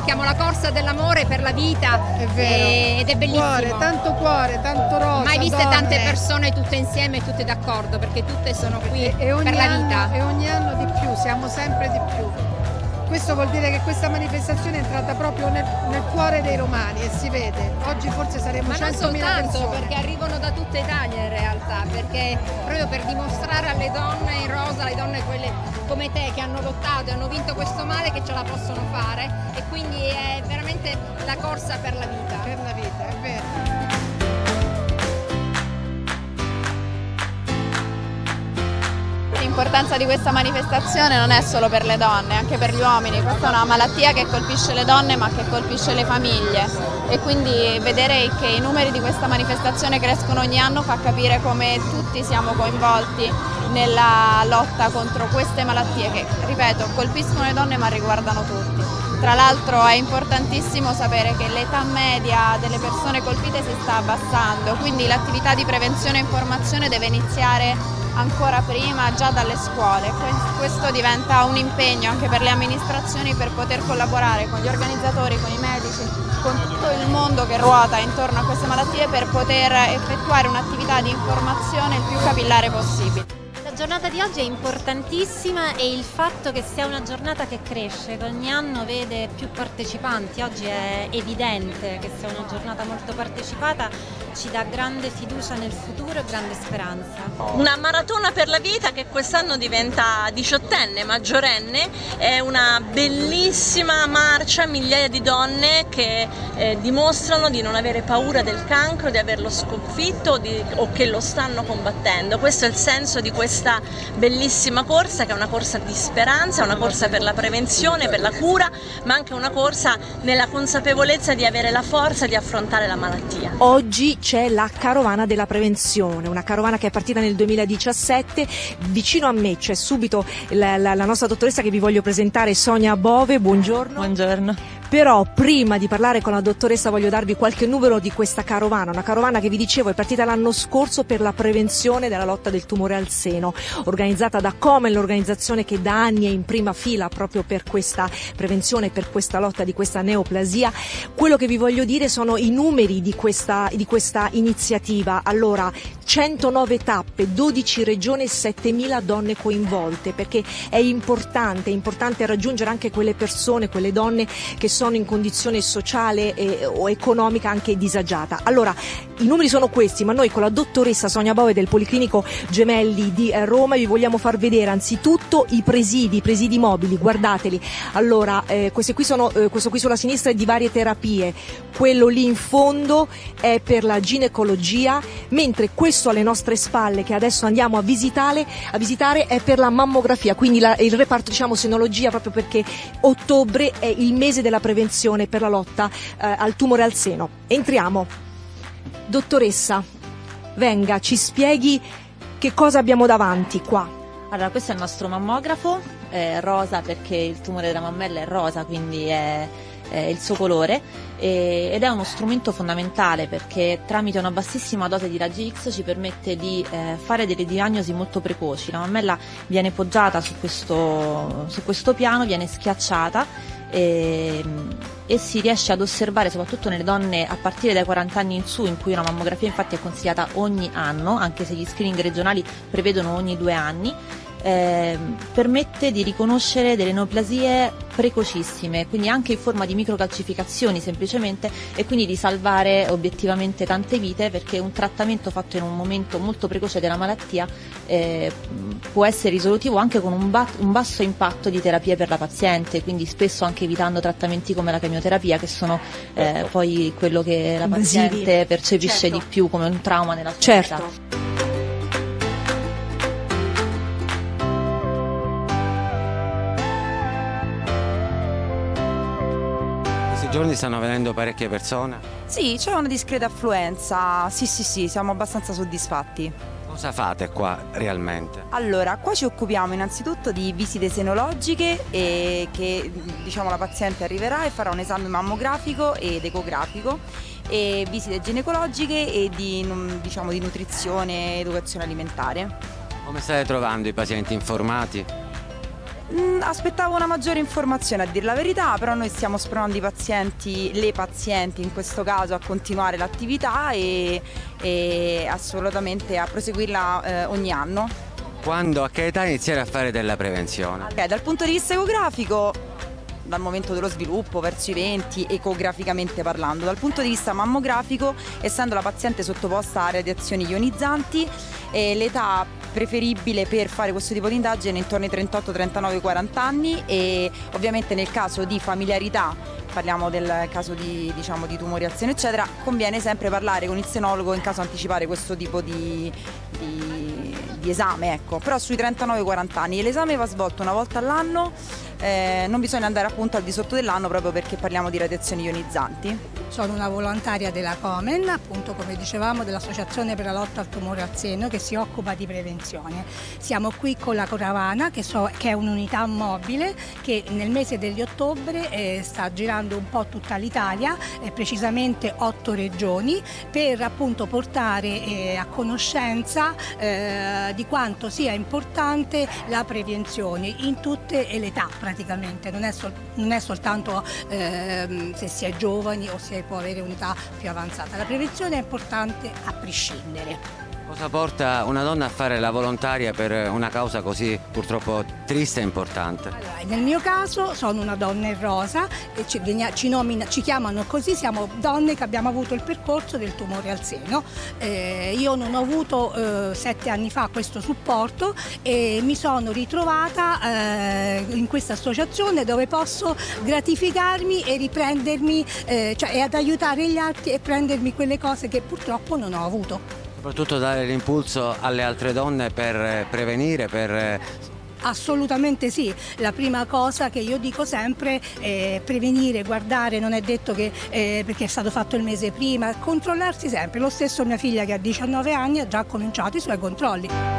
chiamo la corsa dell'amore per la vita, ed è bellissimo. Cuore, tanto rosa. Mai viste donne. tante persone tutte insieme e tutte d'accordo, perché tutte sono qui per la vita. E ogni anno di più, siamo sempre di più. Questo vuol dire che questa manifestazione è entrata proprio nel cuore dei romani e si vede. Oggi forse saremo 100.000 persone. Ma non soltanto, perché arrivano da tutta Italia in realtà, perché proprio per dimostrare alle donne in rosa, alle donne quelle come te che hanno lottato e hanno vinto questo male, che ce la possono fare, e quindi è veramente la corsa per la vita. Per la vita, è vero. L'importanza di questa manifestazione non è solo per le donne, anche per gli uomini. Questa è una malattia che colpisce le donne ma che colpisce le famiglie, e quindi vedere che i numeri di questa manifestazione crescono ogni anno fa capire come tutti siamo coinvolti nella lotta contro queste malattie che, ripeto, colpiscono le donne ma riguardano tutti. Tra l'altro è importantissimo sapere che l'età media delle persone colpite si sta abbassando, quindi l'attività di prevenzione e informazione deve iniziare ancora prima, già dalle scuole. Questo diventa un impegno anche per le amministrazioni per poter collaborare con gli organizzatori, con i medici, con tutto il mondo che ruota intorno a queste malattie per poter effettuare un'attività di informazione il più capillare possibile. La giornata di oggi è importantissima e il fatto che sia una giornata che cresce, che ogni anno vede più partecipanti, oggi è evidente che sia una giornata molto partecipata, ci dà grande fiducia nel futuro e grande speranza. Una maratona per la vita che quest'anno diventa 18enne, maggiorenne, è una bellissima marcia, migliaia di donne che dimostrano di non avere paura del cancro, di averlo sconfitto o che lo stanno combattendo. Questo è il senso di questa bellissima corsa, che è una corsa di speranza, una corsa per la prevenzione, per la cura, ma anche una corsa nella consapevolezza di avere la forza di affrontare la malattia. Oggi c'è la carovana della prevenzione, una carovana che è partita nel 2017. Vicino a me c'è subito la nostra dottoressa che vi voglio presentare, Sonia Bove. Buongiorno. Buongiorno. Però prima di parlare con la dottoressa voglio darvi qualche numero di questa carovana, una carovana che vi dicevo è partita l'anno scorso per la prevenzione della lotta del tumore al seno, organizzata da Comel, l'organizzazione che da anni è in prima fila proprio per questa prevenzione, per questa lotta di questa neoplasia. Quello che vi voglio dire sono i numeri di questa iniziativa. Allora, 109 tappe, 12 regioni e 7.000 donne coinvolte, perché è importante raggiungere anche quelle persone, quelle donne che sono in condizione sociale o economica anche disagiata. Allora, i numeri sono questi, ma noi con la dottoressa Sonia Bove del Policlinico Gemelli di Roma vi vogliamo far vedere anzitutto i presidi mobili, guardateli. Allora, questo qui sulla sinistra è di varie terapie, quello lì in fondo è per la ginecologia, mentre questo alle nostre spalle che adesso andiamo a visitare è per la mammografia, quindi il reparto senologia, proprio perché ottobre è il mese della prevenzione per la lotta al tumore al seno. Entriamo. Dottoressa, venga, ci spieghi che cosa abbiamo davanti qua. Allora, questo è il nostro mammografo, è rosa perché il tumore della mammella è rosa, quindi è il suo colore, ed è uno strumento fondamentale perché tramite una bassissima dose di raggi X ci permette di fare delle diagnosi molto precoci. La mammella viene poggiata su questo piano, viene schiacciata e si riesce ad osservare, soprattutto nelle donne a partire dai 40 anni in su, in cui una mammografia infatti è consigliata ogni anno, anche se gli screening regionali prevedono ogni 2 anni. Permette di riconoscere delle neoplasie precocissime, quindi anche in forma di microcalcificazioni semplicemente, e quindi di salvare obiettivamente tante vite, perché un trattamento fatto in un momento molto precoce della malattia può essere risolutivo anche con un basso impatto di terapie per la paziente, quindi spesso anche evitando trattamenti come la chemioterapia, che sono poi quello che la paziente percepisce di più come un trauma nella sua vita. Giorni stanno venendo parecchie persone? Sì, c'è una discreta affluenza, sì, siamo abbastanza soddisfatti. Cosa fate qua realmente? Allora, qua ci occupiamo innanzitutto di visite senologiche e che la paziente arriverà e farà un esame mammografico ed ecografico, e visite ginecologiche e di nutrizione e educazione alimentare. Come state trovando i pazienti informati? Aspettavo una maggiore informazione, a dir la verità, però noi stiamo spronando le pazienti in questo caso a continuare l'attività e assolutamente a proseguirla ogni anno. Quando, a che età iniziare a fare della prevenzione? Okay, dal punto di vista ecografico, dal momento dello sviluppo verso i 20, ecograficamente parlando. Dal punto di vista mammografico, essendo la paziente sottoposta a radiazioni ionizzanti, l'età preferibile per fare questo tipo di indagine è intorno ai 38, 39, 40 anni e ovviamente nel caso di familiarità, parliamo del caso di tumori al seno eccetera, conviene sempre parlare con il senologo in caso anticipare questo tipo di esame, ecco. Però sui 39-40 anni l'esame va svolto una volta all'anno, non bisogna andare appunto al di sotto dell'anno proprio perché parliamo di radiazioni ionizzanti. Sono una volontaria della Komen, appunto come dicevamo dell'Associazione per la lotta al tumore al seno che si occupa di prevenzione. Siamo qui con la carovana che è un'unità mobile che nel mese di ottobre sta girando un po' tutta l'Italia, precisamente 8 regioni, per appunto portare a conoscenza di quanto sia importante la prevenzione in tutte le età praticamente, non è soltanto se si è giovani o se può avere un'età più avanzata. La prevenzione è importante a prescindere. Cosa porta una donna a fare la volontaria per una causa così purtroppo triste e importante? Allora, nel mio caso sono una donna in rosa e ci chiamano così, siamo donne che abbiamo avuto il percorso del tumore al seno. Io non ho avuto 7 anni fa questo supporto e mi sono ritrovata in questa associazione dove posso gratificarmi e riprendermi, e ad aiutare gli altri e prendermi quelle cose che purtroppo non ho avuto. Soprattutto dare l'impulso alle altre donne per prevenire, per... Assolutamente sì, la prima cosa che io dico sempre è prevenire, guardare, non è detto che perché è stato fatto il mese prima, controllarsi sempre. Lo stesso mia figlia che ha 19 anni ha già cominciato i suoi controlli.